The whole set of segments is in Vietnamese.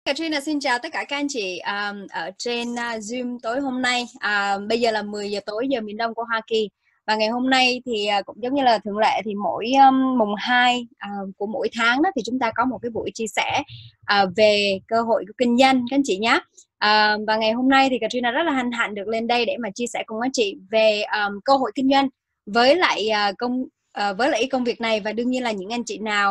Katrina xin chào tất cả các anh chị ở trên Zoom tối hôm nay. Bây giờ là 10 giờ tối giờ miền Đông của Hoa Kỳ. Và ngày hôm nay thì cũng giống như là thường lệ thì mỗi mùng 2 của mỗi tháng đó thì chúng ta có một cái buổi chia sẻ về cơ hội của kinh doanh các anh chị nhé. Và ngày hôm nay thì Katrina rất là hân hạnh được lên đây để mà chia sẻ cùng các anh chị về cơ hội kinh doanh với lại công việc này, và đương nhiên là những anh chị nào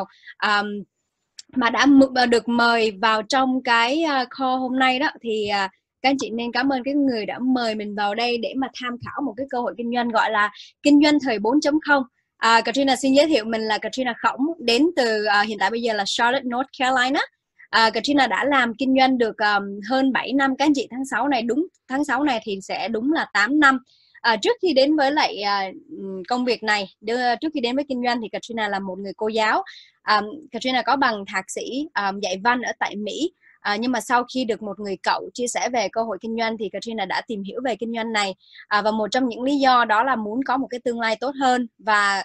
mà đã được mời vào trong cái call hôm nay đó thì các anh chị nên cảm ơn cái người đã mời mình vào đây để mà tham khảo một cái cơ hội kinh doanh gọi là kinh doanh thời 4.0. Katrina xin giới thiệu mình là Katrina Khổng, đến từ hiện tại bây giờ là Charlotte, North Carolina. Katrina đã làm kinh doanh được hơn 7 năm các anh chị. Tháng 6 này thì sẽ đúng là 8 năm. Trước khi đến với lại công việc này, trước khi đến với kinh doanh thì Katrina là một người cô giáo. Katrina có bằng thạc sĩ dạy văn ở tại Mỹ. Nhưng mà sau khi được một người cậu chia sẻ về cơ hội kinh doanh thì Katrina đã tìm hiểu về kinh doanh này. Và một trong những lý do đó là muốn có một cái tương lai tốt hơn và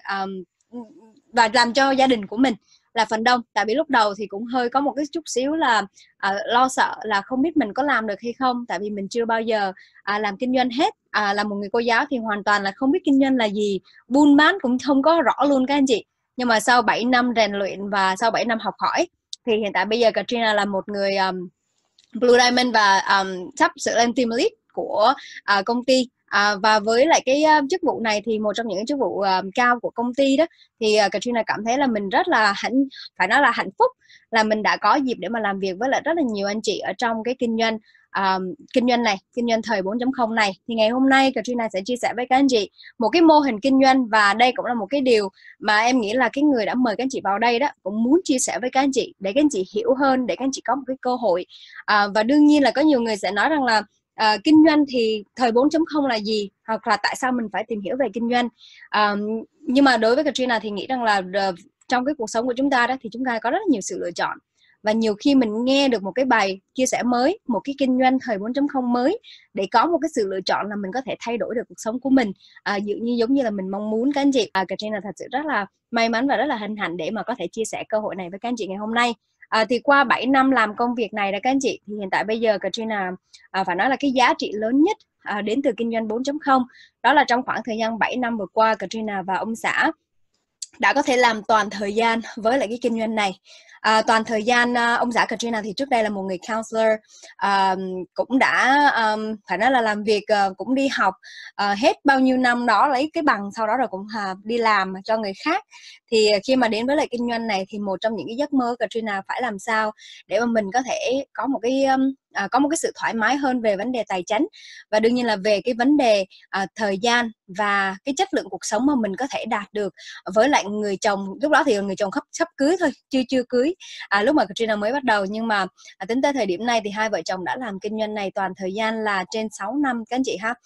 làm cho gia đình của mình là phần đông. Tại vì lúc đầu thì cũng hơi có một cái chút xíu là lo sợ là không biết mình có làm được hay không, tại vì mình chưa bao giờ làm kinh doanh hết. Là một người cô giáo thì hoàn toàn là không biết kinh doanh là gì, buôn bán cũng không có rõ luôn các anh chị. Nhưng mà sau 7 năm rèn luyện và sau 7 năm học hỏi thì hiện tại bây giờ Katrina là một người Blue Diamond và sắp sửa lên team lead của công ty. Và với lại cái chức vụ này thì một trong những chức vụ cao của công ty đó thì Katrina cảm thấy là mình rất là phải nói là hạnh phúc là mình đã có dịp để mà làm việc với lại rất là nhiều anh chị ở trong cái kinh doanh này, kinh doanh thời 4.0 này. Thì ngày hôm nay Katrina sẽ chia sẻ với các anh chị một cái mô hình kinh doanh, và đây cũng là một cái điều mà em nghĩ là cái người đã mời các anh chị vào đây đó cũng muốn chia sẻ với các anh chị để các anh chị hiểu hơn, để các anh chị có một cái cơ hội. Và đương nhiên là có nhiều người sẽ nói rằng là kinh doanh thì thời 4.0 là gì, hoặc là tại sao mình phải tìm hiểu về kinh doanh. Nhưng mà đối với Katrina thì nghĩ rằng là trong cái cuộc sống của chúng ta đó thì chúng ta có rất nhiều sự lựa chọn, và nhiều khi mình nghe được một cái bài chia sẻ mới, một cái kinh doanh thời 4.0 mới để có một cái sự lựa chọn là mình có thể thay đổi được cuộc sống của mình giống như là mình mong muốn các anh chị. Katrina thật sự rất là may mắn và rất là hân hạnh để mà có thể chia sẻ cơ hội này với các anh chị ngày hôm nay. Thì qua 7 năm làm công việc này đó các anh chị, thì hiện tại bây giờ Katrina phải nói là cái giá trị lớn nhất đến từ kinh doanh 4.0 đó là trong khoảng thời gian 7 năm vừa qua, Katrina và ông xã đã có thể làm toàn thời gian với lại cái kinh doanh này. Toàn thời gian ông xã Katrina thì trước đây là một người counselor, cũng đã phải nói là làm việc, cũng đi học hết bao nhiêu năm đó lấy cái bằng, sau đó rồi cũng đi làm cho người khác. Thì khi mà đến với lại kinh doanh này thì một trong những cái giấc mơ Katrina phải làm sao để mà mình có thể có một cái sự thoải mái hơn về vấn đề tài chính, và đương nhiên là về cái vấn đề thời gian và cái chất lượng cuộc sống mà mình có thể đạt được với lại người chồng. Lúc đó thì người chồng sắp cưới thôi, chưa cưới lúc mà Katrina mới bắt đầu. Nhưng mà tính tới thời điểm này thì hai vợ chồng đã làm kinh doanh này toàn thời gian là trên 6 năm các anh chị ha.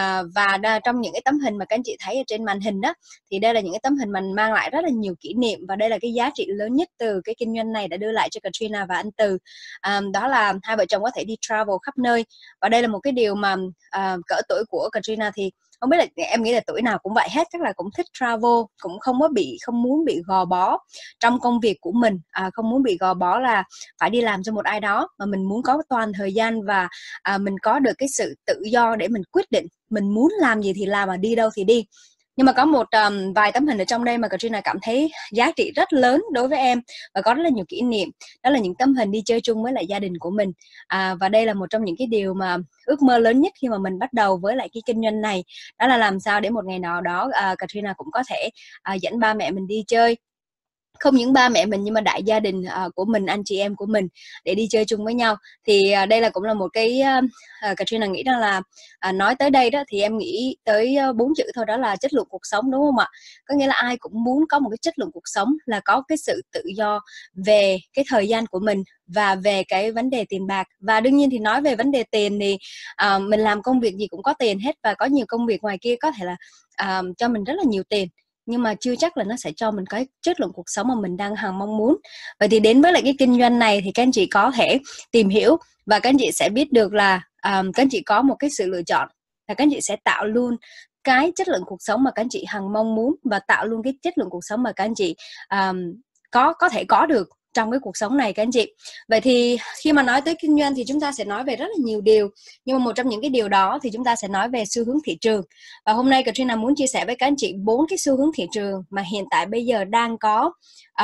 Và trong những cái tấm hình mà các anh chị thấy ở trên màn hình đó thì đây là những cái tấm hình mình mang lại rất là nhiều kỷ niệm, và đây là cái giá trị lớn nhất từ cái kinh doanh này đã đưa lại cho Katrina và anh Từ. Đó là hai vợ chồng có thể đi travel khắp nơi, và đây là một cái điều mà cỡ tuổi của Katrina thì không biết là em nghĩ là tuổi nào cũng vậy hết, chắc là cũng thích travel, cũng không muốn bị gò bó trong công việc của mình, không muốn bị gò bó là phải đi làm cho một ai đó, mà mình muốn có toàn thời gian và mình có được cái sự tự do để mình quyết định mình muốn làm gì thì làm, mà đi đâu thì đi. Nhưng mà có một vài tấm hình ở trong đây mà Katrina cảm thấy giá trị rất lớn đối với em và có rất là nhiều kỷ niệm. Đó là những tấm hình đi chơi chung với lại gia đình của mình. Và đây là một trong những cái điều mà ước mơ lớn nhất khi mà mình bắt đầu với lại cái kinh doanh này. Đó là làm sao để một ngày nào đó Katrina cũng có thể dẫn ba mẹ mình đi chơi. Không những ba mẹ mình nhưng mà đại gia đình của mình, anh chị em của mình để đi chơi chung với nhau. Thì đây là cũng là một cái Katrina nghĩ rằng là nói tới đây đó thì em nghĩ tới 4 chữ thôi, đó là chất lượng cuộc sống, đúng không ạ? Có nghĩa là ai cũng muốn có một cái chất lượng cuộc sống là có cái sự tự do về cái thời gian của mình và về cái vấn đề tiền bạc. Và đương nhiên thì nói về vấn đề tiền thì mình làm công việc gì cũng có tiền hết, và có nhiều công việc ngoài kia có thể là cho mình rất là nhiều tiền, nhưng mà chưa chắc là nó sẽ cho mình cái chất lượng cuộc sống mà mình đang hằng mong muốn. Vậy thì đến với lại cái kinh doanh này thì các anh chị có thể tìm hiểu, và các anh chị sẽ biết được là các anh chị có một cái sự lựa chọn, và các anh chị sẽ tạo luôn cái chất lượng cuộc sống mà các anh chị hằng mong muốn, và tạo luôn cái chất lượng cuộc sống mà các anh chị có thể có được trong cái cuộc sống này các anh chị. Vậy thì khi mà nói tới kinh doanh thì chúng ta sẽ nói về rất là nhiều điều, nhưng mà một trong những cái điều đó thì chúng ta sẽ nói về xu hướng thị trường. Và hôm nay Katrina muốn chia sẻ với các anh chị 4 cái xu hướng thị trường mà hiện tại bây giờ đang có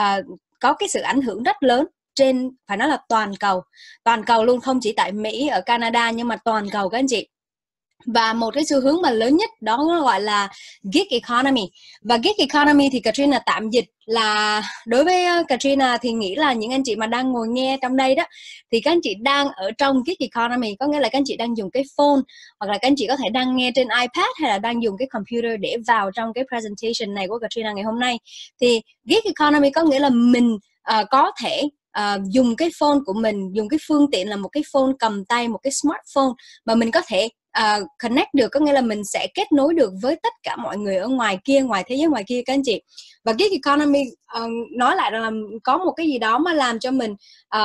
cái sự ảnh hưởng rất lớn trên, phải nói là toàn cầu luôn, không chỉ tại Mỹ, ở Canada, nhưng mà toàn cầu các anh chị. Và một cái xu hướng mà lớn nhất đó gọi là gig economy. Và gig economy thì Katrina tạm dịch là, đối với Katrina thì nghĩ là những anh chị mà đang ngồi nghe trong đây đó, thì các anh chị đang ở trong gig economy, có nghĩa là các anh chị đang dùng cái phone, hoặc là các anh chị có thể đang nghe trên iPad, hay là đang dùng cái computer để vào trong cái presentation này của Katrina ngày hôm nay. Thì gig economy có nghĩa là mình có thể dùng cái phone của mình, dùng cái phương tiện là một cái phone cầm tay, một cái smartphone mà mình có thể connect được, có nghĩa là mình sẽ kết nối được với tất cả mọi người ở ngoài kia, ngoài thế giới ngoài kia các anh chị. Và gig economy nói lại là có một cái gì đó mà làm cho mình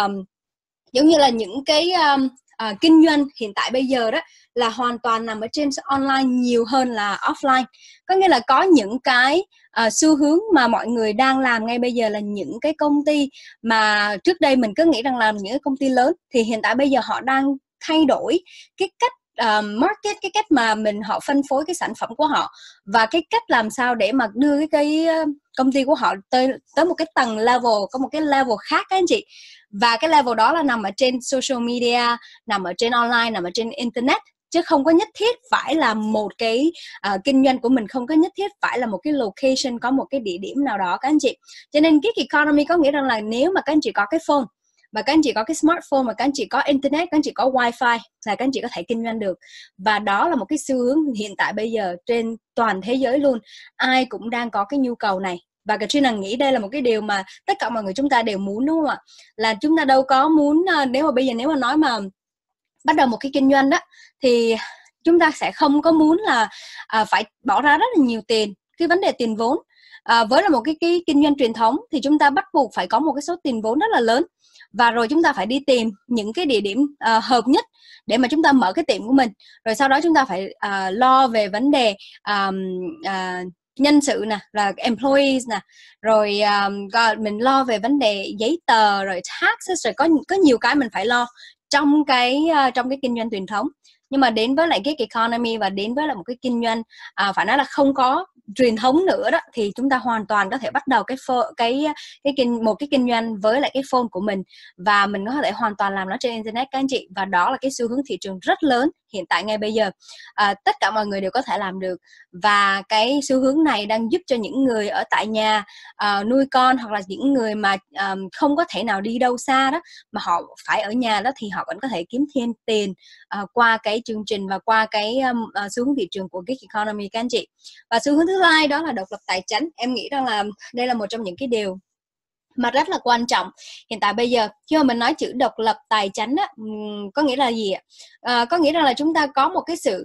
giống như là những cái kinh doanh hiện tại bây giờ đó là hoàn toàn nằm ở trên online nhiều hơn là offline. Có nghĩa là có những cái xu hướng mà mọi người đang làm ngay bây giờ là những cái công ty mà trước đây mình cứ nghĩ rằng là những cái công ty lớn, thì hiện tại bây giờ họ đang thay đổi cái cách market, cái cách mà họ phân phối cái sản phẩm của họ, và cái cách làm sao để mà đưa cái công ty của họ tới một cái tầng level, có một cái level khác các anh chị. Và cái level đó là nằm ở trên social media, nằm ở trên online, nằm ở trên internet, chứ không có nhất thiết phải là một cái kinh doanh của mình không có nhất thiết phải là một cái location, có một cái địa điểm nào đó các anh chị. Cho nên gig economy có nghĩa rằng là nếu mà các anh chị có cái phone, và các anh chị có cái smartphone, mà các anh chị có internet, các anh chị có wifi, là các anh chị có thể kinh doanh được. Và đó là một cái xu hướng hiện tại bây giờ trên toàn thế giới luôn, ai cũng đang có cái nhu cầu này. Và Katrina nghĩ đây là một cái điều mà tất cả mọi người chúng ta đều muốn, đúng không ạ? Là chúng ta đâu có muốn, nếu mà bây giờ nếu mà nói mà bắt đầu một cái kinh doanh đó, thì chúng ta sẽ không có muốn là phải bỏ ra rất là nhiều tiền, cái vấn đề tiền vốn. Với là một cái kinh doanh truyền thống thì chúng ta bắt buộc phải có một cái số tiền vốn rất là lớn, và rồi chúng ta phải đi tìm những cái địa điểm hợp nhất để mà chúng ta mở cái tiệm của mình. Rồi sau đó chúng ta phải lo về vấn đề nhân sự nè, là employees nè, rồi mình lo về vấn đề giấy tờ, rồi taxes, rồi có nhiều cái mình phải lo trong cái kinh doanh truyền thống. Nhưng mà đến với lại gig economy và đến với lại một cái kinh doanh phải nói là không có truyền thống nữa đó, thì chúng ta hoàn toàn có thể bắt đầu một cái kinh doanh với lại cái phone của mình, và mình có thể hoàn toàn làm nó trên internet các anh chị. Và đó là cái xu hướng thị trường rất lớn hiện tại ngay bây giờ, tất cả mọi người đều có thể làm được. Và cái xu hướng này đang giúp cho những người ở tại nhà nuôi con, hoặc là những người mà không có thể nào đi đâu xa đó, mà họ phải ở nhà đó, thì họ vẫn có thể kiếm thêm tiền qua cái chương trình và qua cái xu hướng thị trường của gig economy các anh chị. Và xu hướng thứ hai đó là độc lập tài chính. Em nghĩ rằng là đây là một trong những cái điều mà rất là quan trọng hiện tại bây giờ. Khi mà mình nói chữ độc lập tài chính á, có nghĩa là gì ạ? Có nghĩa rằng là chúng ta có một cái sự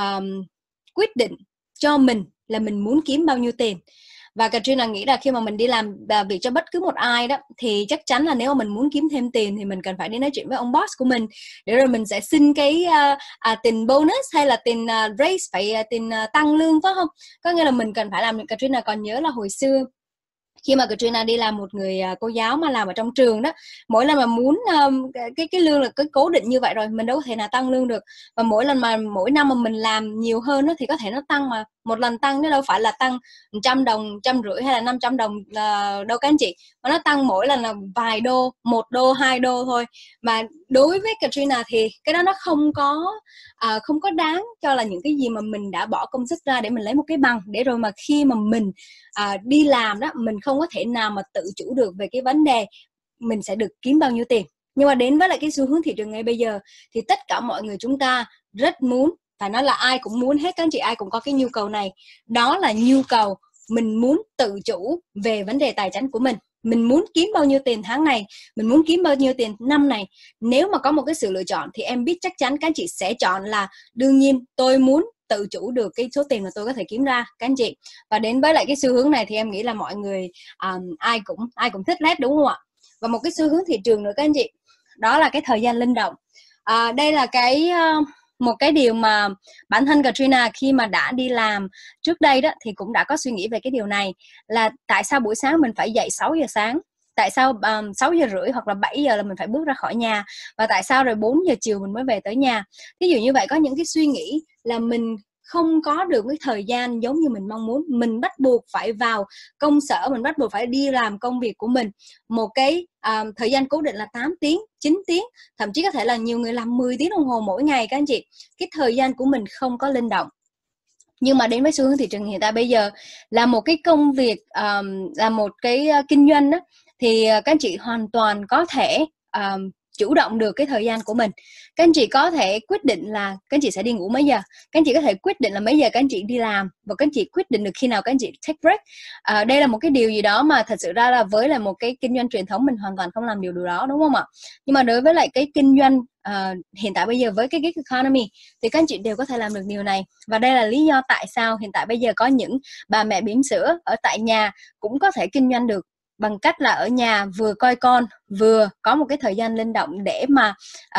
quyết định cho mình là mình muốn kiếm bao nhiêu tiền. Và Katrina nghĩ là khi mà mình đi làm việc cho bất cứ một ai đó, thì chắc chắn là nếu mà mình muốn kiếm thêm tiền thì mình cần phải đi nói chuyện với ông boss của mình, để rồi mình sẽ xin cái tiền bonus hay là tiền raise, phải tiền tăng lương, phải không? Có nghĩa là mình cần phải làm. Katrina còn nhớ là hồi xưa khi mà Katrina đi làm một người cô giáo mà làm ở trong trường đó, mỗi lần mà muốn cái lương là cái cố định như vậy rồi, mình đâu có thể nào tăng lương được. Và mỗi năm mà mình làm nhiều hơn đó, thì có thể nó tăng, mà một lần tăng nó đâu phải là tăng 100 đồng, 150 hay là 500 đồng đâu các anh chị, mà nó tăng mỗi lần là vài đô, 1 đô, 2 đô thôi. Mà đối với Katrina thì cái đó nó không có đáng cho là những cái gì mà mình đã bỏ công sức ra để mình lấy một cái bằng, để rồi mà khi mà mình đi làm đó, mình không có thể nào mà tự chủ được về cái vấn đề mình sẽ được kiếm bao nhiêu tiền. Nhưng mà đến với lại cái xu hướng thị trường ngay bây giờ thì tất cả mọi người chúng ta rất muốn, phải nói là ai cũng muốn hết các anh chị, ai cũng có cái nhu cầu này. Đó là nhu cầu mình muốn tự chủ về vấn đề tài chính của mình. Mình muốn kiếm bao nhiêu tiền tháng này, mình muốn kiếm bao nhiêu tiền năm này. Nếu mà có một cái sự lựa chọn thì em biết chắc chắn các anh chị sẽ chọn là đương nhiên tôi muốn tự chủ được cái số tiền mà tôi có thể kiếm ra các anh chị. Và đến với lại cái xu hướng này thì em nghĩ là mọi người ai cũng thích hết, đúng không ạ? Và một cái xu hướng thị trường nữa các anh chị, đó là cái thời gian linh động. Đây là một cái điều mà bản thân Katrina khi mà đã đi làm trước đây đó thì cũng đã có suy nghĩ về cái điều này, là tại sao buổi sáng mình phải dậy 6 giờ sáng. Tại sao 6 giờ rưỡi hoặc là 7 giờ là mình phải bước ra khỏi nhà, và tại sao rồi 4 giờ chiều mình mới về tới nhà. Ví dụ như vậy, có những cái suy nghĩ là mình không có được cái thời gian giống như mình mong muốn, mình bắt buộc phải vào công sở, mình bắt buộc phải đi làm công việc của mình một cái thời gian cố định là 8 tiếng, 9 tiếng, thậm chí có thể là nhiều người làm 10 tiếng đồng hồ mỗi ngày các anh chị. Cái thời gian của mình không có linh động. Nhưng mà đến với xu hướng thị trường hiện tại bây giờ là một cái công việc, là một cái kinh doanh đó, thì các anh chị hoàn toàn có thể chủ động được cái thời gian của mình. Các anh chị có thể quyết định là các anh chị sẽ đi ngủ mấy giờ, các anh chị có thể quyết định là mấy giờ các anh chị đi làm, và các anh chị quyết định được khi nào các anh chị take break. Đây là một cái điều gì đó mà thật sự ra là với là một cái kinh doanh truyền thống mình hoàn toàn không làm điều đó, đúng không ạ? Nhưng mà đối với lại cái kinh doanh hiện tại bây giờ với cái gig economy thì các anh chị đều có thể làm được điều này. Và đây là lý do tại sao hiện tại bây giờ có những bà mẹ bỉm sữa ở tại nhà cũng có thể kinh doanh được, bằng cách là ở nhà vừa coi con vừa có một cái thời gian linh động để mà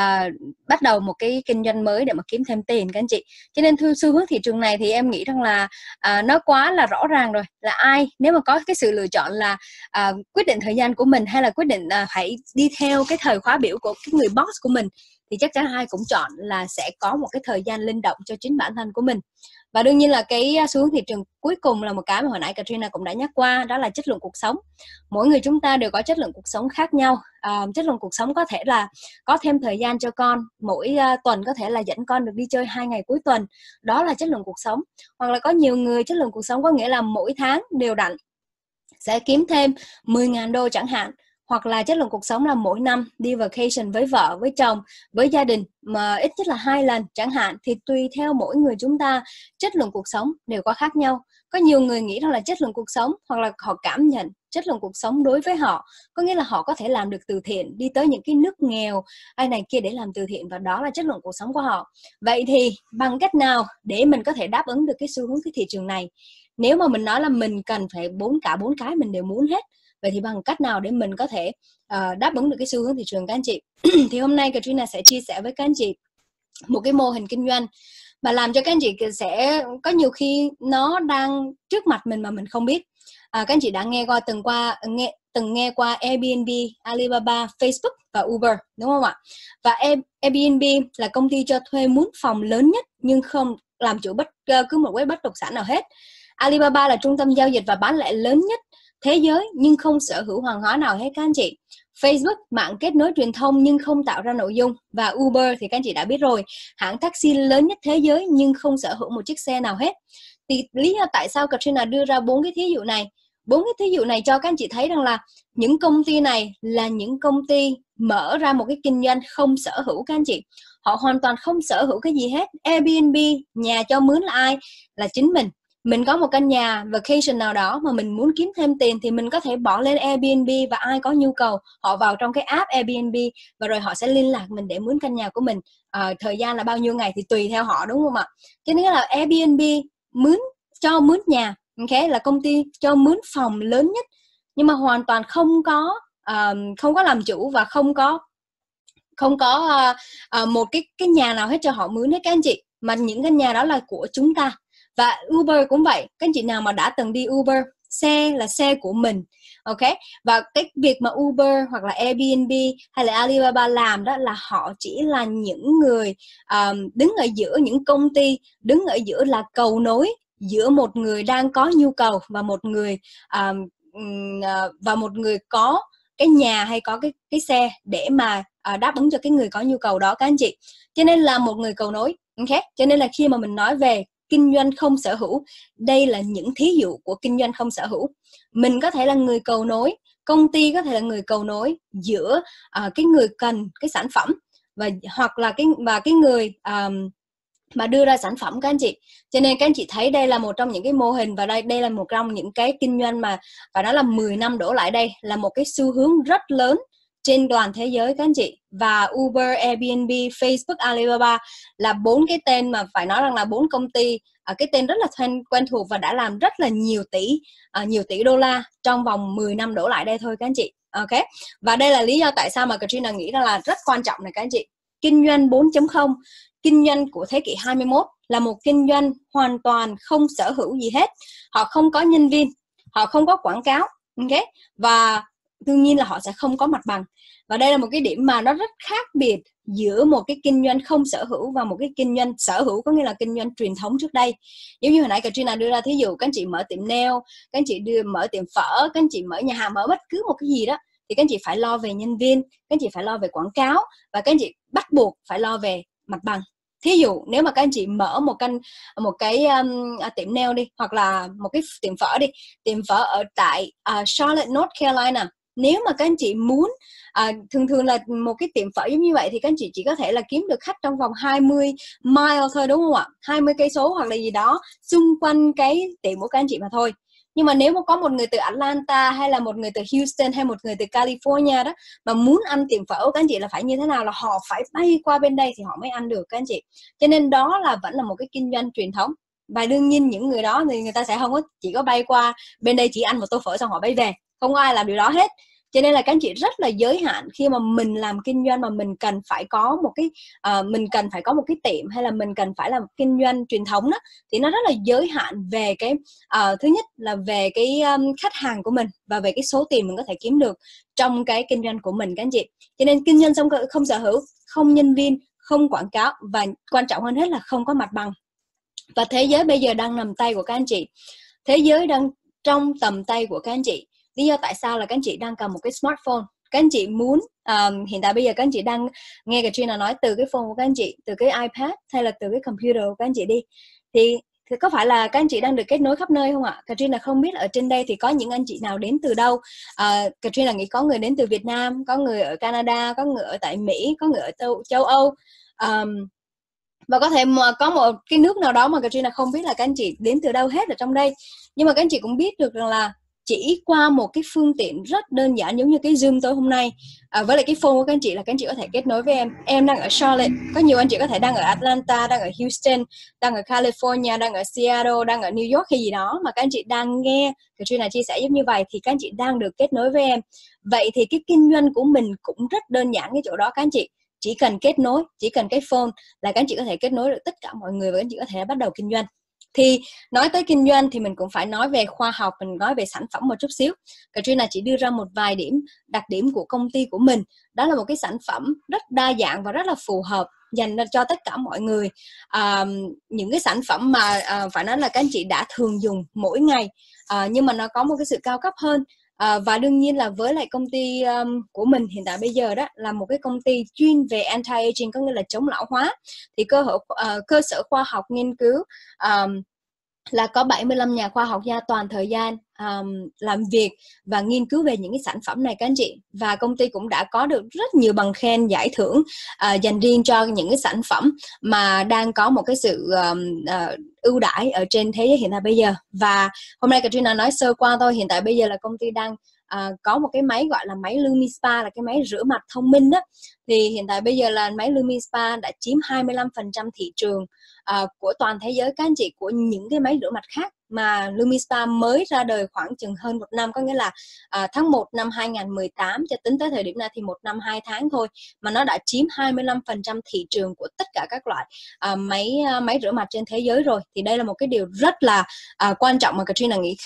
bắt đầu một cái kinh doanh mới để mà kiếm thêm tiền các anh chị. Cho nên xu hướng thị trường này thì em nghĩ rằng là nó quá là rõ ràng rồi, là ai nếu mà có cái sự lựa chọn là quyết định thời gian của mình, hay là quyết định hãy đi theo cái thời khóa biểu của cái người boss của mình, thì chắc chắn ai cũng chọn là sẽ có một cái thời gian linh động cho chính bản thân của mình. Và đương nhiên là cái xu hướng thị trường cuối cùng là một cái mà hồi nãy Katrina cũng đã nhắc qua, đó là chất lượng cuộc sống. Mỗi người chúng ta đều có chất lượng cuộc sống khác nhau. Chất lượng cuộc sống có thể là có thêm thời gian cho con, mỗi tuần có thể là dẫn con được đi chơi 2 ngày cuối tuần, đó là chất lượng cuộc sống. Hoặc là có nhiều người chất lượng cuộc sống có nghĩa là mỗi tháng đều đặn sẽ kiếm thêm 10.000 đô chẳng hạn. Hoặc là chất lượng cuộc sống là mỗi năm đi vacation với vợ, với chồng, với gia đình mà ít nhất là 2 lần chẳng hạn. Thì tùy theo mỗi người chúng ta, chất lượng cuộc sống đều có khác nhau. Có nhiều người nghĩ rằng là chất lượng cuộc sống, hoặc là họ cảm nhận chất lượng cuộc sống đối với họ có nghĩa là họ có thể làm được từ thiện, đi tới những cái nước nghèo ai này kia để làm từ thiện, và đó là chất lượng cuộc sống của họ. Vậy thì bằng cách nào để mình có thể đáp ứng được cái xu hướng cái thị trường này? Nếu mà mình nói là mình cần phải bốn cái mình đều muốn hết, vậy thì bằng cách nào để mình có thể đáp ứng được cái xu hướng thị trường các anh chị? Thì hôm nay Katrina sẽ chia sẻ với các anh chị một cái mô hình kinh doanh mà làm cho các anh chị sẽ có nhiều khi nó đang trước mặt mình mà mình không biết. Các anh chị đã từng nghe qua Airbnb, Alibaba, Facebook và Uber, đúng không ạ? Và Airbnb là công ty cho thuê mướn phòng lớn nhất nhưng không làm chủ bất cứ một web bất động sản nào hết. Alibaba là trung tâm giao dịch và bán lẻ lớn nhất thế giới nhưng không sở hữu hàng hóa nào hết các anh chị. Facebook, mạng kết nối truyền thông nhưng không tạo ra nội dung. Và Uber thì các anh chị đã biết rồi, hãng taxi lớn nhất thế giới nhưng không sở hữu một chiếc xe nào hết. Thì lý do tại sao Katrina đưa ra 4 cái thí dụ này? 4 cái thí dụ này cho các anh chị thấy rằng là những công ty này là những công ty mở ra một cái kinh doanh không sở hữu các anh chị. Họ hoàn toàn không sở hữu cái gì hết. Airbnb, nhà cho mướn là ai? Là chính mình. Mình có một căn nhà vacation nào đó mà mình muốn kiếm thêm tiền thì mình có thể bỏ lên Airbnb, và ai có nhu cầu họ vào trong cái app Airbnb và rồi họ sẽ liên lạc mình để mướn căn nhà của mình. Thời gian là bao nhiêu ngày thì tùy theo họ, đúng không ạ? Cho nên là Airbnb cho mướn nhà, okay, là công ty cho mướn phòng lớn nhất, nhưng mà hoàn toàn không có làm chủ và không có một cái nhà nào hết cho họ mướn hết các anh chị, mà những cái nhà đó là của chúng ta. Và Uber cũng vậy, các anh chị nào mà đã từng đi Uber, xe là xe của mình, ok? Và cái việc mà Uber hoặc là Airbnb hay là Alibaba làm đó là họ chỉ là những người đứng ở giữa, những công ty đứng ở giữa là cầu nối giữa một người đang có nhu cầu và một người có cái nhà hay có cái xe để mà đáp ứng cho cái người có nhu cầu đó các anh chị. Cho nên là một người cầu nối, ok? Cho nên là khi mà mình nói về kinh doanh không sở hữu, đây là những thí dụ của kinh doanh không sở hữu. Mình có thể là người cầu nối, công ty có thể là người cầu nối giữa cái người cần cái sản phẩm hoặc là cái người mà đưa ra sản phẩm các anh chị. Cho nên các anh chị thấy đây là một trong những cái mô hình, và đây là một trong những cái kinh doanh mà phải nói là 10 năm đổ lại đây là một cái xu hướng rất lớn trên toàn thế giới các anh chị. Và Uber, Airbnb, Facebook, Alibaba là 4 cái tên mà phải nói rằng là 4 công ty cái tên rất là quen thuộc và đã làm rất là nhiều tỷ đô la trong vòng 10 năm đổ lại đây thôi các anh chị. Ok. Và đây là lý do tại sao mà Katrina nghĩ rằng là rất quan trọng này các anh chị. Kinh doanh 4.0, kinh doanh của thế kỷ 21 là một kinh doanh hoàn toàn không sở hữu gì hết. Họ không có nhân viên, họ không có quảng cáo, ok? Và đương nhiên là họ sẽ không có mặt bằng. Và đây là một cái điểm mà nó rất khác biệt giữa một cái kinh doanh không sở hữu và một cái kinh doanh sở hữu, có nghĩa là kinh doanh truyền thống trước đây. Giống như hồi nãy Katrina đưa ra thí dụ, các anh chị mở tiệm nail, các anh chị mở tiệm phở, các anh chị mở nhà hàng, mở bất cứ một cái gì đó, thì các anh chị phải lo về nhân viên, các anh chị phải lo về quảng cáo, và các anh chị bắt buộc phải lo về mặt bằng. Thí dụ nếu mà các anh chị mở một cái tiệm nail đi, hoặc là một cái tiệm phở đi, tiệm phở ở tại Charlotte, North Carolina, nếu mà các anh chị muốn thường là một cái tiệm phở giống như vậy thì các anh chị chỉ có thể là kiếm được khách trong vòng 20 mile thôi, đúng không ạ? 20 cây số hoặc là gì đó xung quanh cái tiệm của các anh chị mà thôi. Nhưng mà nếu mà có một người từ Atlanta hay là một người từ Houston hay một người từ California đó mà muốn ăn tiệm phở của các anh chị là phải như thế nào, là họ phải bay qua bên đây thì họ mới ăn được các anh chị. Cho nên đó là vẫn là một cái kinh doanh truyền thống. Và đương nhiên những người đó thì người ta sẽ không có chỉ có bay qua bên đây chỉ ăn một tô phở xong họ bay về, không có ai làm điều đó hết. Cho nên là các anh chị rất là giới hạn khi mà mình làm kinh doanh, mà mình cần phải có một cái mình cần phải có một cái tiệm, hay là mình cần phải làm kinh doanh truyền thống đó, thì nó rất là giới hạn về cái thứ nhất là về cái khách hàng của mình và về cái số tiền mình có thể kiếm được trong cái kinh doanh của mình các anh chị. Cho nên kinh doanh không sở hữu, không nhân viên, không quảng cáo, và quan trọng hơn hết là không có mặt bằng. Và thế giới bây giờ đang nằm tay của các anh chị, thế giới đang trong tầm tay của các anh chị. Lý do tại sao là các anh chị đang cầm một cái smartphone. Các anh chị muốn hiện tại bây giờ các anh chị đang nghe Katrina nói từ cái phone của các anh chị, từ cái iPad hay là từ cái computer của các anh chị đi, thì có phải là các anh chị đang được kết nối khắp nơi không ạ? Katrina không biết ở trên đây thì có những anh chị nào đến từ đâu. Katrina nghĩ có người đến từ Việt Nam, có người ở Canada, có người ở tại Mỹ, có người ở châu Âu, và có thể mà có một cái nước nào đó mà Katrina không biết là các anh chị đến từ đâu hết ở trong đây. Nhưng mà các anh chị cũng biết được rằng là chỉ qua một cái phương tiện rất đơn giản giống như cái Zoom tối hôm nay, với lại cái phone của các anh chị, là các anh chị có thể kết nối với em. Em đang ở Charlotte, có nhiều anh chị có thể đang ở Atlanta, đang ở Houston, đang ở California, đang ở Seattle, đang ở New York hay gì đó, mà các anh chị đang nghe Katrina chia sẻ giống như vậy thì các anh chị đang được kết nối với em. Vậy thì cái kinh doanh của mình cũng rất đơn giản cái chỗ đó các anh chị. Chỉ cần kết nối, chỉ cần cái phone là các anh chị có thể kết nối được tất cả mọi người và các anh chị có thể bắt đầu kinh doanh. Thì nói tới kinh doanh thì mình cũng phải nói về khoa học, mình nói về sản phẩm một chút xíu. Katrina chỉ đưa ra một vài đặc điểm của công ty của mình. Đó là một cái sản phẩm rất đa dạng và rất là phù hợp dành cho tất cả mọi người. Những cái sản phẩm mà phải nói là các anh chị đã thường dùng mỗi ngày, nhưng mà nó có một cái sự cao cấp hơn. Và đương nhiên là với lại công ty của mình hiện tại bây giờ đó là một cái công ty chuyên về anti-aging, có nghĩa là chống lão hóa, thì cơ sở khoa học nghiên cứu là có 75 nhà khoa học gia toàn thời gian làm việc và nghiên cứu về những cái sản phẩm này các anh chị. Và công ty cũng đã có được rất nhiều bằng khen giải thưởng dành riêng cho những cái sản phẩm mà đang có một cái sự ưu đãi ở trên thế giới hiện tại bây giờ. Và hôm nay Katrina nói sơ qua thôi, hiện tại bây giờ là công ty đang có một cái máy gọi là máy Lumi Spa, là cái máy rửa mặt thông minh đó. Thì hiện tại bây giờ là máy Lumi Spa đã chiếm 25% thị trường của toàn thế giới các anh chị, của những cái máy rửa mặt khác mà Lumi Spa mới ra đời khoảng chừng hơn 1 năm, có nghĩa là tháng 1 năm 2018 cho tính tới thời điểm này thì 1 năm 2 tháng thôi mà nó đã chiếm 25% thị trường của tất cả các loại máy rửa mặt trên thế giới rồi. Thì đây là một cái điều rất là quan trọng mà Katrina nghĩ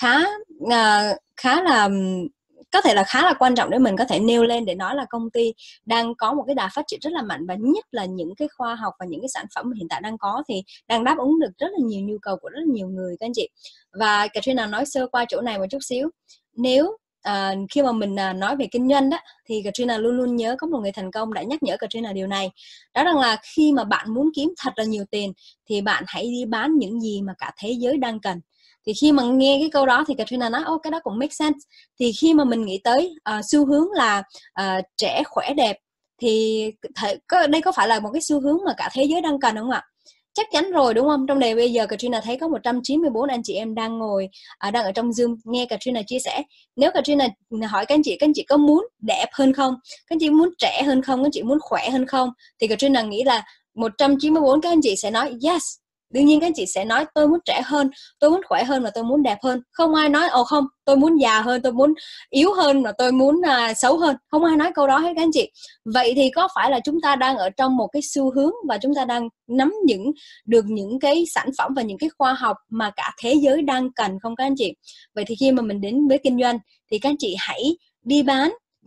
khá là có thể là khá là quan trọng để mình có thể nêu lên để nói là công ty đang có một cái đà phát triển rất là mạnh, và nhất là những cái khoa học và những cái sản phẩm hiện tại đang có thì đang đáp ứng được rất là nhiều nhu cầu của rất là nhiều người các anh chị. Và Katrina nói sơ qua chỗ này một chút xíu. Nếu khi mà mình nói về kinh doanh đó thì Katrina luôn luôn nhớ có một người thành công đã nhắc nhở Katrina điều này, đó rằng là khi mà bạn muốn kiếm thật là nhiều tiền thì bạn hãy đi bán những gì mà cả thế giới đang cần. Thì khi mà nghe cái câu đó thì Katrina nói cái đó cũng make sense. Thì khi mà mình nghĩ tới xu hướng là trẻ khỏe đẹp thì đây có phải là một cái xu hướng mà cả thế giới đang cần không ạ? Chắc chắn rồi đúng không? Trong đây bây giờ Katrina thấy có 194 anh chị em đang ngồi đang ở trong Zoom nghe Katrina chia sẻ. Nếu Katrina hỏi các anh chị có muốn đẹp hơn không? Các anh chị muốn trẻ hơn không? Các anh chị muốn khỏe hơn không? Thì Katrina nghĩ là 194 các anh chị sẽ nói yes. Đương nhiên các anh chị sẽ nói tôi muốn trẻ hơn, tôi muốn khỏe hơn và tôi muốn đẹp hơn. Không ai nói không, tôi muốn già hơn, tôi muốn yếu hơn và tôi muốn xấu hơn. Không ai nói câu đó hết các anh chị. Vậy thì có phải là chúng ta đang ở trong một cái xu hướng và chúng ta đang nắm được những cái sản phẩm và những cái khoa học mà cả thế giới đang cần không các anh chị? Vậy thì khi mà mình đến với kinh doanh thì các anh chị hãy đi bán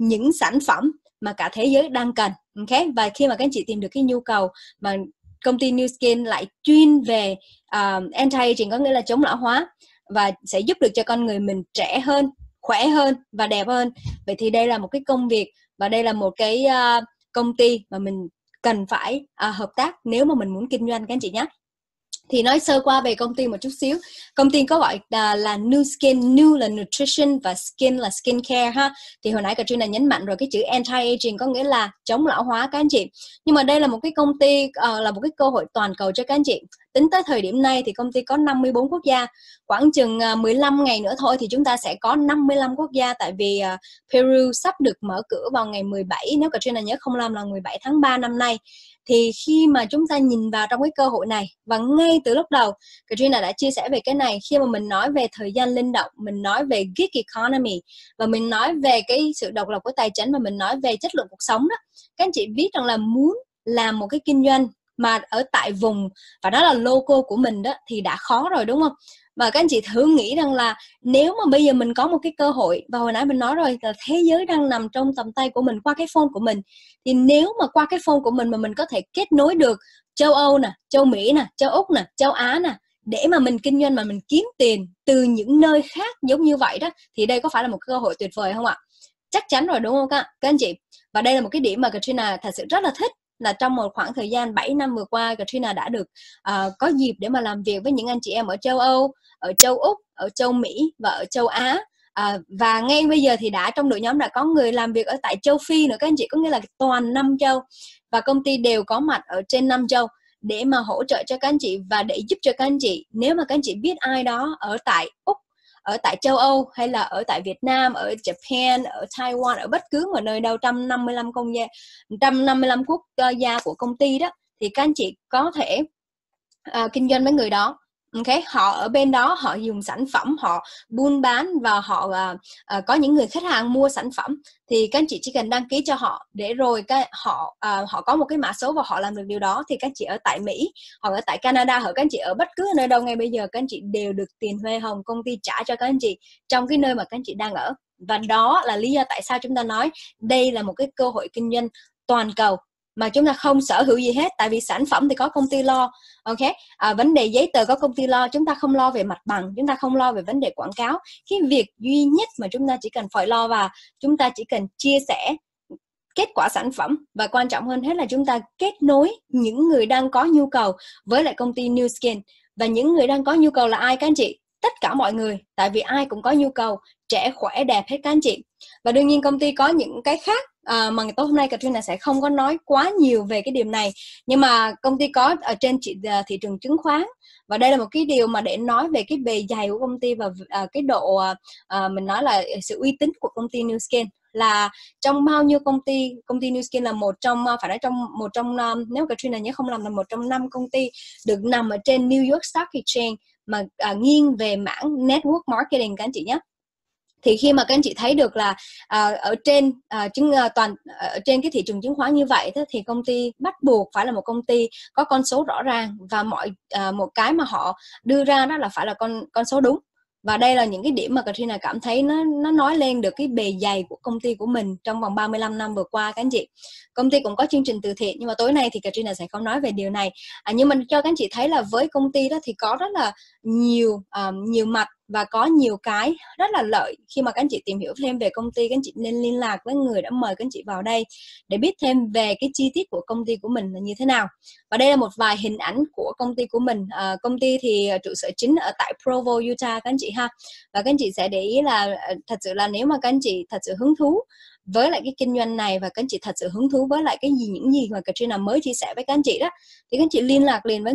những sản phẩm mà cả thế giới đang cần. Ok, và khi mà các anh chị tìm được cái nhu cầu mà công ty New Skin lại chuyên về anti-aging, có nghĩa là chống lão hóa, và sẽ giúp được cho con người mình trẻ hơn, khỏe hơn và đẹp hơn. Vậy thì đây là một cái công việc và đây là một cái công ty mà mình cần phải hợp tác nếu mà mình muốn kinh doanh các anh chị nhé. Thì nói sơ qua về công ty một chút xíu. Công ty có gọi là New Skin. New là nutrition và skin là skincare ha. Thì hồi nãy Katrina nhấn mạnh rồi, cái chữ anti-aging có nghĩa là chống lão hóa các anh chị. Nhưng mà đây là một cái công ty là một cái cơ hội toàn cầu cho các anh chị. Tính tới thời điểm này thì công ty có 54 quốc gia. Khoảng chừng 15 ngày nữa thôi thì chúng ta sẽ có 55 quốc gia. Tại vì Peru sắp được mở cửa vào ngày 17, nếu Katrina nhớ không lầm là 17 tháng 3 năm nay. Thì khi mà chúng ta nhìn vào trong cái cơ hội này, và ngay từ lúc đầu Katrina đã chia sẻ về cái này, khi mà mình nói về thời gian linh động, mình nói về gig economy, và mình nói về cái sự độc lập của tài chính, và mình nói về chất lượng cuộc sống đó, các anh chị biết rằng là muốn làm một cái kinh doanh mà ở tại vùng và đó là logo của mình đó thì đã khó rồi, đúng không? Và các anh chị thử nghĩ rằng là nếu mà bây giờ mình có một cái cơ hội, và hồi nãy mình nói rồi là thế giới đang nằm trong tầm tay của mình qua cái phone của mình, thì nếu mà qua cái phone của mình mà mình có thể kết nối được châu Âu nè, châu Mỹ nè, châu Úc nè, châu Á nè, để mà mình kinh doanh mà mình kiếm tiền từ những nơi khác giống như vậy đó, thì đây có phải là một cơ hội tuyệt vời không ạ? Chắc chắn rồi, đúng không các anh chị? Và đây là một cái điểm mà Katrina thật sự rất là thích, là trong một khoảng thời gian 7 năm vừa qua, Katrina đã được có dịp để mà làm việc với những anh chị em ở châu Âu, ở châu Úc, ở châu Mỹ và ở châu Á. Và ngay bây giờ thì trong đội nhóm đã có người làm việc ở tại châu Phi nữa các anh chị, có nghĩa là toàn 5 châu, và công ty đều có mặt ở trên 5 châu để mà hỗ trợ cho các anh chị và để giúp cho các anh chị. Nếu mà các anh chị biết ai đó ở tại Úc, ở tại châu Âu, hay là ở tại Việt Nam, ở Japan, ở Taiwan, ở bất cứ một nơi đâu 155 quốc gia của công ty đó, thì các anh chị có thể kinh doanh với người đó. Ok, họ ở bên đó, họ dùng sản phẩm, họ buôn bán, và họ có những người khách hàng mua sản phẩm, thì các anh chị chỉ cần đăng ký cho họ, để rồi họ có một cái mã số và họ làm được điều đó. Thì các anh chị ở tại Mỹ, hoặc ở tại Canada, hoặc các anh chị ở bất cứ nơi đâu ngay bây giờ, các anh chị đều được tiền huê hồng công ty trả cho các anh chị trong cái nơi mà các anh chị đang ở. Và đó là lý do tại sao chúng ta nói đây là một cái cơ hội kinh doanh toàn cầu mà chúng ta không sở hữu gì hết. Tại vì sản phẩm thì có công ty lo, ok, vấn đề giấy tờ có công ty lo, chúng ta không lo về mặt bằng, chúng ta không lo về vấn đề quảng cáo. Cái việc duy nhất mà chúng ta chỉ cần phải lo, và chúng ta chỉ cần chia sẻ kết quả sản phẩm, và quan trọng hơn hết là chúng ta kết nối những người đang có nhu cầu với lại công ty New Skin. Và những người đang có nhu cầu là ai các anh chị? Tất cả mọi người, tại vì ai cũng có nhu cầu trẻ, khỏe, đẹp hết các anh chị. Và đương nhiên công ty có những cái khác mà tối hôm nay Katrina sẽ không có nói quá nhiều về cái điểm này, nhưng mà công ty có ở trên thị trường chứng khoán. Và đây là một cái điều mà để nói về cái bề dày của công ty, và cái độ mình nói là sự uy tín của công ty New Skin. Là trong bao nhiêu công ty New Skin là một trong, phải nói một trong nếu Katrina nhớ không lầm là một trong 5 công ty được nằm ở trên New York Stock Exchange mà nghiêng về mảng network marketing các anh chị nhé. Thì khi mà các anh chị thấy được là ở trên ở trên cái thị trường chứng khoán như vậy đó, thì công ty bắt buộc phải là một công ty có con số rõ ràng, và một cái mà họ đưa ra đó là phải là con số đúng. Và đây là những cái điểm mà Katrina cảm thấy nó nói lên được cái bề dày của công ty của mình trong vòng 35 năm vừa qua các anh chị. Công ty cũng có chương trình từ thiện, nhưng mà tối nay thì Katrina sẽ không nói về điều này. Nhưng mà cho các anh chị thấy là với công ty đó thì có rất là nhiều mặt, và có nhiều cái rất là lợi. Khi mà các anh chị tìm hiểu thêm về công ty, các anh chị nên liên lạc với người đã mời các anh chị vào đây để biết thêm về cái chi tiết của công ty của mình là như thế nào. Và đây là một vài hình ảnh của công ty của mình. Công ty thì trụ sở chính ở tại Provo, Utah các anh chị ha. Và các anh chị sẽ để ý là thật sự là nếu mà các anh chị thật sự hứng thú với lại cái kinh doanh này, và các anh chị thật sự hứng thú với lại những gì mà Katrina mới chia sẻ với các anh chị đó, thì các anh chị liên lạc liền với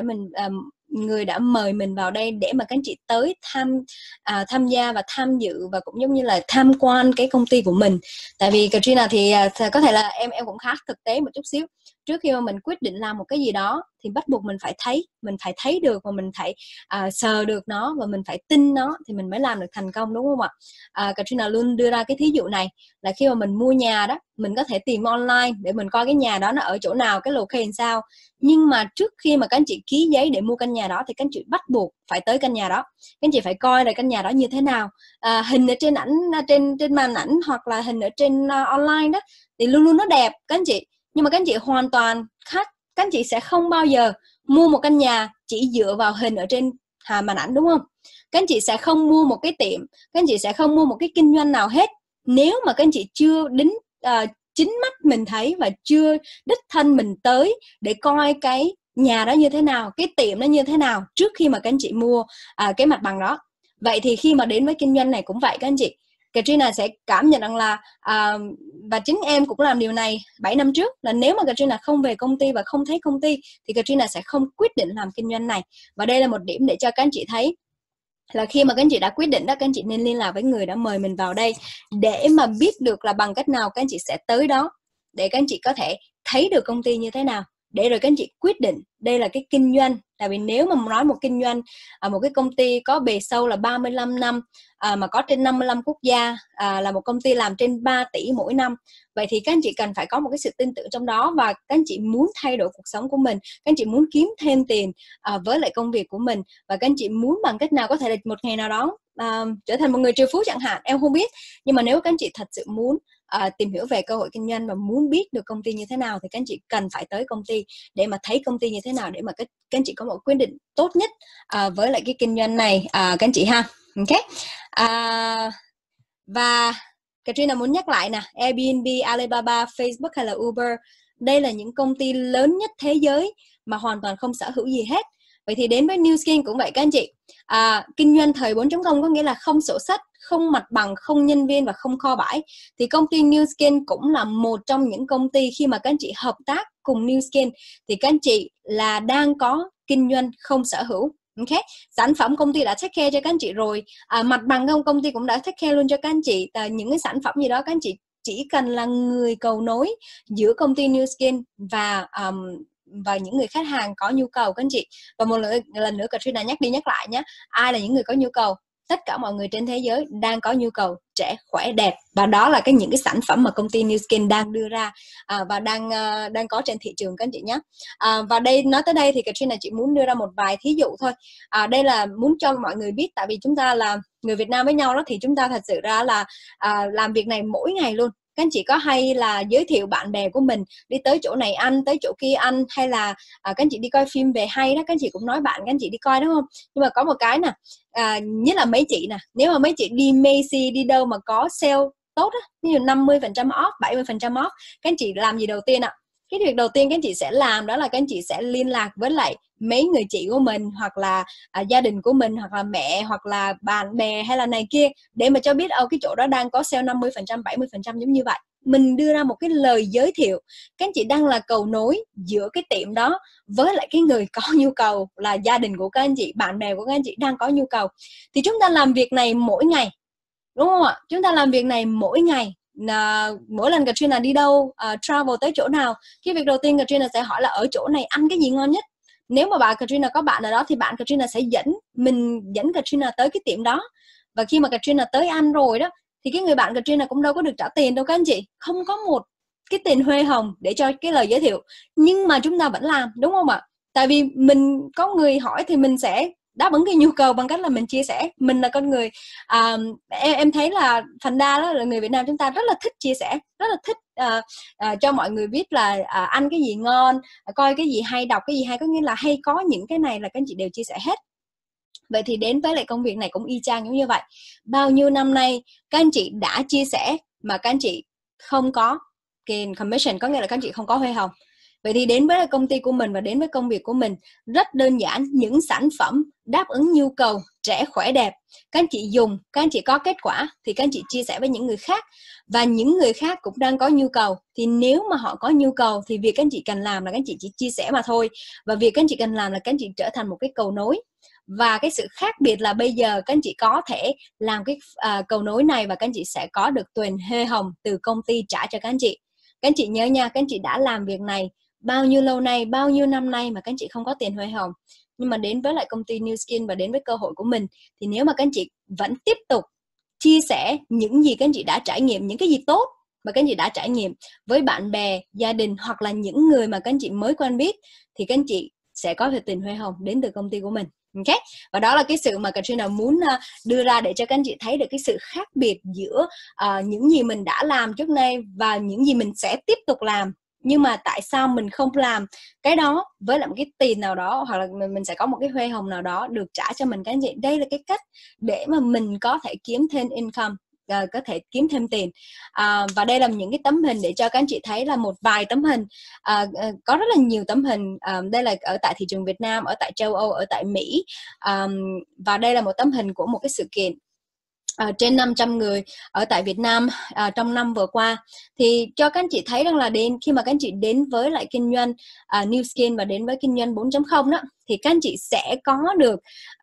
người đã mời mình vào đây để mà các anh chị tới tham gia và tham dự, và cũng giống như là tham quan cái công ty của mình. Tại vì Katrina thì có thể là em cũng khá thực tế một chút xíu. trước khi mà mình quyết định làm một cái gì đó thì bắt buộc mình phải thấy được, và mình phải sờ được nó, và mình phải tin nó thì mình mới làm được thành công, đúng không ạ? Katrina luôn đưa ra cái thí dụ này là khi mà mình mua nhà đó, mình có thể tìm online để mình coi cái nhà đó nó ở chỗ nào, cái location sao, nhưng mà trước khi mà các anh chị ký giấy để mua căn nhà đó thì các anh chị bắt buộc phải tới căn nhà đó. Các anh chị phải coi là căn nhà đó như thế nào. Hình ở trên ảnh, trên màn ảnh, hoặc là hình ở trên online đó thì luôn luôn nó đẹp các anh chị, nhưng mà các anh chị hoàn toàn khác. Các anh chị sẽ không bao giờ mua một căn nhà chỉ dựa vào hình ở trên màn ảnh, đúng không? Các anh chị sẽ không mua một cái tiệm, các anh chị sẽ không mua một cái kinh doanh nào hết nếu mà các anh chị chưa đến chính mắt mình thấy và chưa đích thân mình tới để coi cái nhà đó như thế nào, cái tiệm nó như thế nào trước khi mà các anh chị mua cái mặt bằng đó. Vậy thì khi mà đến với kinh doanh này cũng vậy các anh chị. Katrina sẽ cảm nhận rằng là và chính em cũng làm điều này 7 năm trước, là nếu mà Katrina không về công ty và không thấy công ty thì Katrina sẽ không quyết định làm kinh doanh này. Và đây là một điểm để cho các anh chị thấy là khi mà các anh chị đã quyết định đó, các anh chị nên liên lạc với người đã mời mình vào đây để mà biết được là bằng cách nào các anh chị sẽ tới đó, để các anh chị có thể thấy được công ty như thế nào, để rồi các anh chị quyết định đây là cái kinh doanh. Tại vì nếu mà nói một kinh doanh, một cái công ty có bề sâu là 35 năm, mà có trên 55 quốc gia, là một công ty làm trên 3 tỷ mỗi năm, vậy thì các anh chị cần phải có một cái sự tin tưởng trong đó, và các anh chị muốn thay đổi cuộc sống của mình, các anh chị muốn kiếm thêm tiền với lại công việc của mình, và các anh chị muốn bằng cách nào có thể là một ngày nào đó trở thành một người triệu phú chẳng hạn, em không biết. Nhưng mà nếu các anh chị thật sự muốn tìm hiểu về cơ hội kinh doanh và muốn biết được công ty như thế nào thì các anh chị cần phải tới công ty để mà thấy công ty như thế nào, để mà các anh chị có một quyết định tốt nhất với lại cái kinh doanh này các anh chị ha. Ok. Và Katrina muốn nhắc lại nè, Airbnb, Alibaba, Facebook hay là Uber, đây là những công ty lớn nhất thế giới mà hoàn toàn không sở hữu gì hết. Vậy thì đến với New Skin cũng vậy các anh chị. Kinh doanh thời 4.0 có nghĩa là không sổ sách, không mặt bằng, không nhân viên và không kho bãi. Thì công ty New Skin cũng là một trong những công ty khi mà các anh chị hợp tác cùng New Skin thì các anh chị là đang có kinh doanh không sở hữu. Ok, sản phẩm công ty đã take care cho các anh chị rồi, mặt bằng không công ty cũng đã take care luôn cho các anh chị. Những cái sản phẩm gì đó các anh chị chỉ cần là người cầu nối giữa công ty New Skin và những người khách hàng có nhu cầu các anh chị. Và một lần nữa Katrina nhắc đi nhắc lại nhé, ai là những người có nhu cầu? Tất cả mọi người trên thế giới đang có nhu cầu trẻ, khỏe, đẹp, và đó là những cái sản phẩm mà công ty New Skin đang đưa ra và đang có trên thị trường các anh chị nhé. Và đây, nói tới đây thì Katrina chỉ muốn đưa ra một vài thí dụ thôi. Đây là muốn cho mọi người biết, tại vì chúng ta là người Việt Nam với nhau đó, thì chúng ta thật sự ra là làm việc này mỗi ngày luôn. Các anh chị có hay là giới thiệu bạn bè của mình đi tới chỗ này ăn, tới chỗ kia ăn, hay là các anh chị đi coi phim về hay đó, các anh chị cũng nói bạn các anh chị đi coi đúng không? Nhưng mà có một cái nè, nhất là mấy chị nè, nếu mà mấy chị đi Macy, đi đâu mà có sale tốt á, ví dụ 50% off, 70% off, các anh chị làm gì đầu tiên ạ? Cái việc đầu tiên các anh chị sẽ làm đó là các anh chị sẽ liên lạc với lại mấy người chị của mình, hoặc là gia đình của mình, hoặc là mẹ, hoặc là bạn bè hay là này kia, để mà cho biết cái chỗ đó đang có sale 50%, 70% giống như vậy. Mình đưa ra một cái lời giới thiệu, các anh chị đang là cầu nối giữa cái tiệm đó với lại cái người có nhu cầu, là gia đình của các anh chị, bạn bè của các anh chị đang có nhu cầu. Thì chúng ta làm việc này mỗi ngày, đúng không ạ? Chúng ta làm việc này mỗi ngày. Mỗi lần Katrina đi đâu, travel tới chỗ nào, cái việc đầu tiên Katrina sẽ hỏi là ở chỗ này ăn cái gì ngon nhất. Nếu mà Katrina có bạn ở đó thì bạn Katrina sẽ dẫn Katrina tới cái tiệm đó. Và khi mà Katrina tới ăn rồi đó thì cái người bạn Katrina cũng đâu có được trả tiền đâu các anh chị, không có một cái tiền huê hồng để cho cái lời giới thiệu, nhưng mà chúng ta vẫn làm, đúng không ạ? Tại vì mình có người hỏi thì mình sẽ đáp ứng cái nhu cầu bằng cách là mình chia sẻ. Mình là con người, em thấy là phần đa đó là người Việt Nam chúng ta rất là thích chia sẻ, rất là thích cho mọi người biết là ăn cái gì ngon, coi cái gì hay, đọc cái gì hay, có nghĩa là hay có những cái này là các anh chị đều chia sẻ hết. Vậy thì đến với lại công việc này cũng y chang giống như vậy. Bao nhiêu năm nay các anh chị đã chia sẻ mà các anh chị không có tiền commission, có nghĩa là các anh chị không có huê hồng. Vậy thì đến với công ty của mình và đến với công việc của mình rất đơn giản, những sản phẩm đáp ứng nhu cầu trẻ, khỏe, đẹp, các anh chị dùng, các anh chị có kết quả thì các anh chị chia sẻ với những người khác, và những người khác cũng đang có nhu cầu. Thì nếu mà họ có nhu cầu thì việc các anh chị cần làm là các anh chị chỉ chia sẻ mà thôi, và việc các anh chị cần làm là các anh chị trở thành một cái cầu nối. Và cái sự khác biệt là bây giờ các anh chị có thể làm cái cầu nối này và các anh chị sẽ có được tiền huê hồng từ công ty trả cho các anh chị. Các anh chị nhớ nha, các anh chị đã làm việc này bao nhiêu lâu nay, bao nhiêu năm nay mà các anh chị không có tiền hoa hồng, nhưng mà đến với lại công ty New Skin và đến với cơ hội của mình, thì nếu mà các anh chị vẫn tiếp tục chia sẻ những gì các anh chị đã trải nghiệm, những cái gì tốt mà các anh chị đã trải nghiệm với bạn bè, gia đình hoặc là những người mà các anh chị mới quen biết, thì các anh chị sẽ có được tiền hoa hồng đến từ công ty của mình. Ok, và đó là cái sự mà Katrina muốn đưa ra để cho các anh chị thấy được cái sự khác biệt giữa những gì mình đã làm trước nay và những gì mình sẽ tiếp tục làm. Nhưng mà tại sao mình không làm cái đó với lại một cái tiền nào đó, hoặc là mình sẽ có một cái hoa hồng nào đó được trả cho mình các anh chị. Đây là cái cách để mà mình có thể kiếm thêm income, có thể kiếm thêm tiền. Và đây là những cái tấm hình để cho các anh chị thấy, là một vài tấm hình, có rất là nhiều tấm hình. Đây là ở tại thị trường Việt Nam, ở tại châu Âu, ở tại Mỹ. Và đây là một tấm hình của một cái sự kiện trên 500 người ở tại Việt Nam trong năm vừa qua. Thì cho các anh chị thấy rằng là khi mà các anh chị đến với lại kinh doanh New Skin và đến với kinh doanh 4.0 đó, thì các anh chị sẽ có được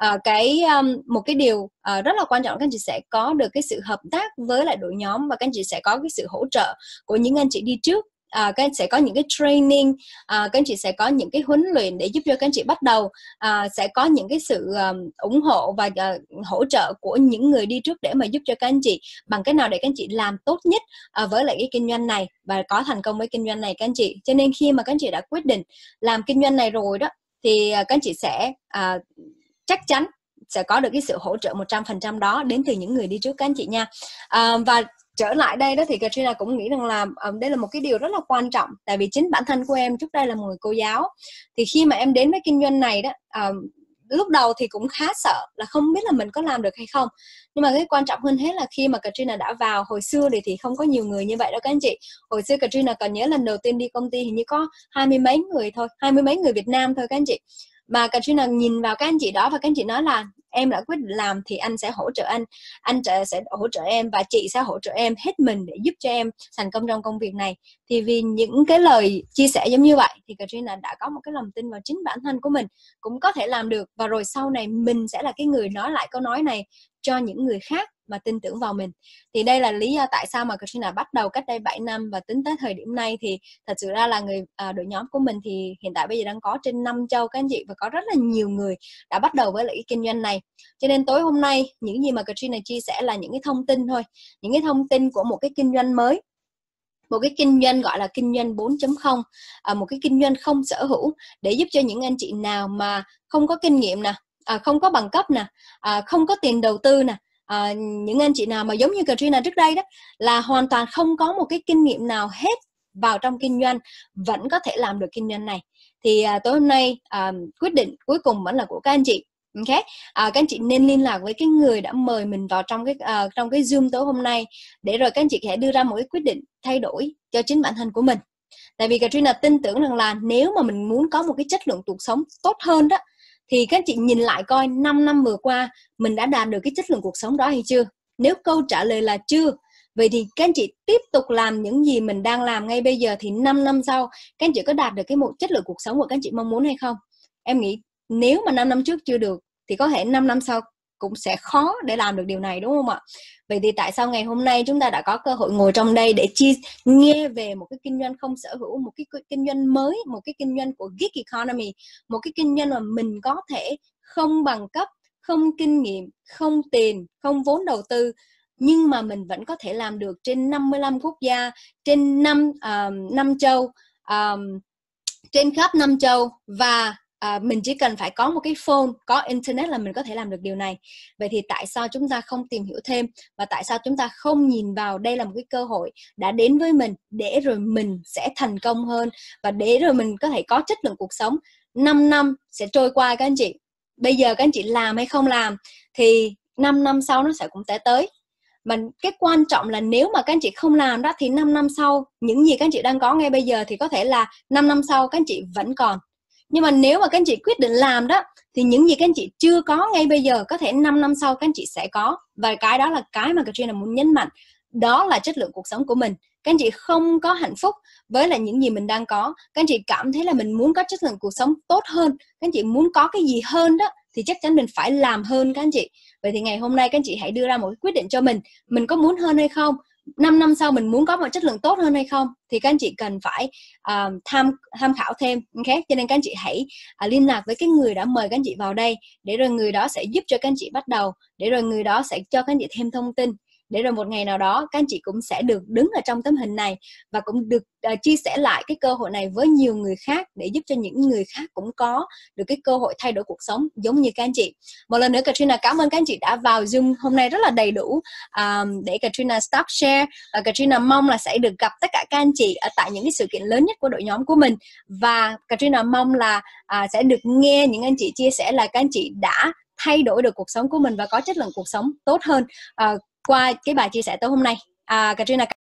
một cái điều rất là quan trọng. Các anh chị sẽ có được cái sự hợp tác với lại đội nhóm, và các anh chị sẽ có cái sự hỗ trợ của những anh chị đi trước. Các anh sẽ có những cái training, các anh chị sẽ có những cái huấn luyện để giúp cho các anh chị bắt đầu, sẽ có những cái sự ủng hộ và hỗ trợ của những người đi trước để mà giúp cho các anh chị bằng cách nào để các anh chị làm tốt nhất với lại cái kinh doanh này và có thành công với kinh doanh này các anh chị. Cho nên khi mà các anh chị đã quyết định làm kinh doanh này rồi đó, thì các anh chị sẽ chắc chắn sẽ có được cái sự hỗ trợ 100% đó đến từ những người đi trước các anh chị nha. Và trở lại đây đó thì Katrina cũng nghĩ rằng là đây là một cái điều rất là quan trọng. Tại vì chính bản thân của em trước đây là một người cô giáo, thì khi mà em đến với kinh doanh này đó, lúc đầu thì cũng khá sợ là không biết là mình có làm được hay không. Nhưng mà cái quan trọng hơn hết là khi mà Katrina đã vào, hồi xưa thì không có nhiều người như vậy đâu các anh chị. Hồi xưa Katrina còn nhớ lần đầu tiên đi công ty hình như có 20 mấy người thôi, 20 mấy người Việt Nam thôi các anh chị. Mà Katrina nhìn vào các anh chị đó và các anh chị nói là em đã quyết định làm thì anh sẽ hỗ trợ anh sẽ hỗ trợ em, và chị sẽ hỗ trợ em hết mình để giúp cho em thành công trong công việc này. Thì vì những cái lời chia sẻ giống như vậy thì Katrina đã có một cái lòng tin vào chính bản thân của mình cũng có thể làm được, và rồi sau này mình sẽ là cái người nói lại câu nói này cho những người khác mà tin tưởng vào mình. Thì đây là lý do tại sao mà Katrina bắt đầu cách đây 7 năm, và tính tới thời điểm này thì thật sự ra là đội nhóm của mình thì hiện tại bây giờ đang có trên 5 châu các anh chị, và có rất là nhiều người đã bắt đầu với lại cái kinh doanh này. Cho nên tối hôm nay những gì mà Katrina chia sẻ là những cái thông tin thôi, những cái thông tin của một cái kinh doanh mới, một cái kinh doanh gọi là kinh doanh 4.0, một cái kinh doanh không sở hữu, để giúp cho những anh chị nào mà không có kinh nghiệm nè, không có bằng cấp nè, không có tiền đầu tư nè, những anh chị nào mà giống như Katrina trước đây đó, là hoàn toàn không có một cái kinh nghiệm nào hết vào trong kinh doanh, vẫn có thể làm được kinh doanh này. Thì tối hôm nay quyết định cuối cùng vẫn là của các anh chị. Ok, các anh chị nên liên lạc với cái người đã mời mình vào trong cái Zoom tối hôm nay, để rồi các anh chị sẽ đưa ra một cái quyết định thay đổi cho chính bản thân của mình. Tại vì Katrina tin tưởng rằng là nếu mà mình muốn có một cái chất lượng cuộc sống tốt hơn đó, thì các anh chị nhìn lại coi 5 năm vừa qua mình đã đạt được cái chất lượng cuộc sống đó hay chưa. Nếu câu trả lời là chưa, vậy thì các anh chị tiếp tục làm những gì mình đang làm ngay bây giờ, thì 5 năm sau các anh chị có đạt được cái một chất lượng cuộc sống của các anh chị mong muốn hay không? Em nghĩ nếu mà 5 năm trước chưa được thì có thể 5 năm sau cũng sẽ khó để làm được điều này, đúng không ạ? Vậy thì tại sao ngày hôm nay chúng ta đã có cơ hội ngồi trong đây để nghe về một cái kinh doanh không sở hữu, một cái kinh doanh mới, một cái kinh doanh của gig economy, một cái kinh doanh mà mình có thể không bằng cấp, không kinh nghiệm, không tiền, không vốn đầu tư, nhưng mà mình vẫn có thể làm được trên 55 quốc gia, trên 5 châu, trên khắp 5 châu, và mình chỉ cần phải có một cái phone, có internet là mình có thể làm được điều này. Vậy thì tại sao chúng ta không tìm hiểu thêm, và tại sao chúng ta không nhìn vào đây là một cái cơ hội đã đến với mình, để rồi mình sẽ thành công hơn, và để rồi mình có thể có chất lượng cuộc sống. 5 năm sẽ trôi qua các anh chị, bây giờ các anh chị làm hay không làm thì 5 năm sau nó sẽ cũng sẽ tới. Mà cái quan trọng là nếu mà các anh chị không làm đó, thì 5 năm sau những gì các anh chị đang có ngay bây giờ thì có thể là 5 năm sau các anh chị vẫn còn. Nhưng mà nếu mà các anh chị quyết định làm đó, thì những gì các anh chị chưa có ngay bây giờ có thể 5 năm sau các anh chị sẽ có. Và cái đó là cái mà Katrina muốn nhấn mạnh, đó là chất lượng cuộc sống của mình. Các anh chị không có hạnh phúc với lại những gì mình đang có, các anh chị cảm thấy là mình muốn có chất lượng cuộc sống tốt hơn, các anh chị muốn có cái gì hơn đó, thì chắc chắn mình phải làm hơn các anh chị. Vậy thì ngày hôm nay các anh chị hãy đưa ra một cái quyết định cho mình có muốn hơn hay không, 5 năm sau mình muốn có một chất lượng tốt hơn hay không thì các anh chị cần phải tham khảo thêm. Ok, cho nên các anh chị hãy liên lạc với cái người đã mời các anh chị vào đây, để rồi người đó sẽ giúp cho các anh chị bắt đầu, để rồi người đó sẽ cho các anh chị thêm thông tin, để rồi một ngày nào đó các anh chị cũng sẽ được đứng ở trong tấm hình này và cũng được chia sẻ lại cái cơ hội này với nhiều người khác, để giúp cho những người khác cũng có được cái cơ hội thay đổi cuộc sống giống như các anh chị. Một lần nữa Katrina cảm ơn các anh chị đã vào Zoom hôm nay rất là đầy đủ để Katrina start share, và Katrina mong là sẽ được gặp tất cả các anh chị ở tại những cái sự kiện lớn nhất của đội nhóm của mình, và Katrina mong là sẽ được nghe những anh chị chia sẻ là các anh chị đã thay đổi được cuộc sống của mình và có chất lượng cuộc sống tốt hơn qua cái bài chia sẻ tối hôm nay. Katrina